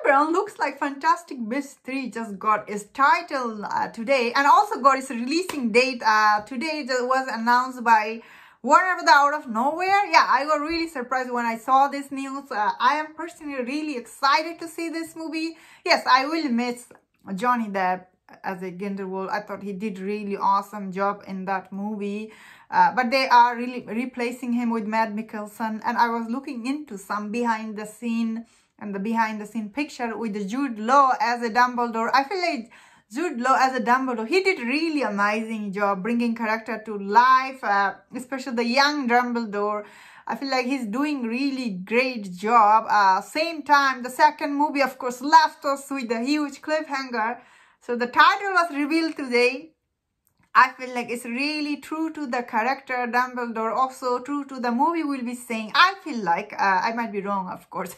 Brown looks like Fantastic Beasts 3 just got its title today, and also got its releasing date today. It was announced by Warner Bros. Out of nowhere. Yeah, I got really surprised when I saw this news. I am personally really excited to see this movie. Yes, I will miss Johnny Depp as a Grindelwald. I thought he did really awesome job in that movie. But they are really replacing him with Matt Mikkelsen, and I was looking into some behind the scene picture with Jude Law as a Dumbledore. I feel like Jude Law as a Dumbledore, he did really amazing job bringing character to life, especially the young Dumbledore. I feel like he's doing really great job. Same time, the second movie, of course, left us with a huge cliffhanger. So the title was revealed today. I feel like it's really true to the character Dumbledore, also true to the movie we'll be saying. I feel like, I might be wrong, of course.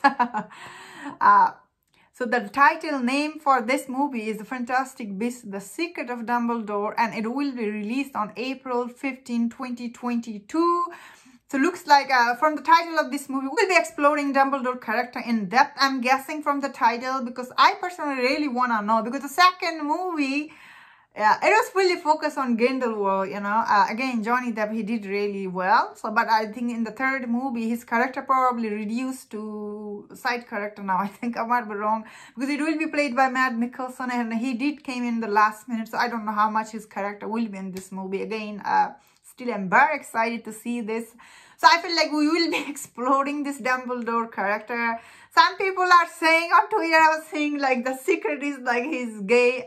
So the title name for this movie is The Fantastic Beasts, The Secret of Dumbledore, and it will be released on April 15, 2022. So looks like from the title of this movie, we'll be exploring Dumbledore character in depth, I'm guessing from the title, because I personally really want to know, because the second movie, yeah, it was fully focused on Grindelwald, you know. Again, Johnny Depp, he did really well. So, but I think in the third movie, his character probably reduced to side character now. I think I might be wrong, because it will be played by Matt Mikkelsen, and he did came in the last minute. So I don't know how much his character will be in this movie. Again, still I'm very excited to see this. So I feel like we will be exploring this Dumbledore character. Some people are saying on Twitter, I was saying like the secret is like he's gay.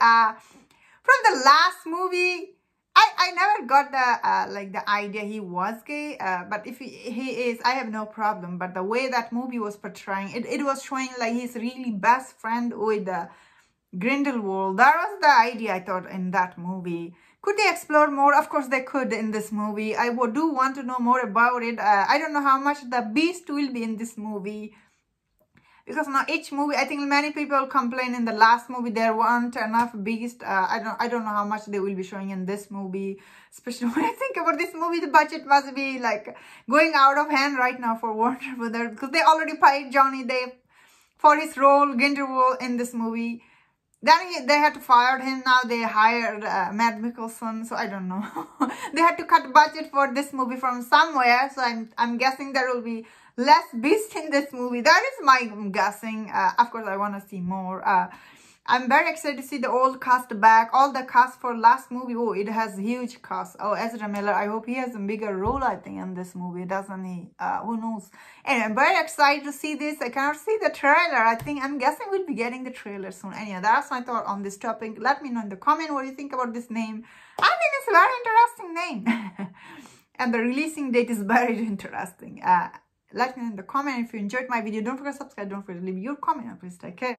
From the last movie, I never got the like the idea he was gay, but if he is, I have no problem. But the way that movie was portraying it was showing like he's really best friend with Grindelwald. That was the idea I thought in that movie. Could they explore more? Of course they could in this movie. I do want to know more about it. I don't know how much the Beast will be in this movie, because now each movie, I think many people complain in the last movie there weren't enough Beast. I don't know how much they will be showing in this movie. Especially when I think about this movie, the budget must be like going out of hand right now for Warner Bros. Because they already paid Johnny Depp for his role Grindelwald in this movie. Then they had to fire him. Now they hired Matt Mikkelsen. So I don't know. They had to cut budget for this movie from somewhere. So I'm guessing there will be less Beast in this movie. That is my guessing. Of course, I want to see more. I'm very excited to see the old cast back. All the cast for last movie. Oh, it has huge cast. Oh, Ezra Miller. I hope he has a bigger role, I think, in this movie, doesn't he? Who knows? Anyway, I'm very excited to see this. I cannot see the trailer. I'm guessing we'll be getting the trailer soon. Anyway, that's my thought on this topic. Let me know in the comment what you think about this name. I think it's a very interesting name. And the releasing date is very interesting. Let me know in the comment if you enjoyed my video. Don't forget to subscribe. Don't forget to leave your comment. Please take care.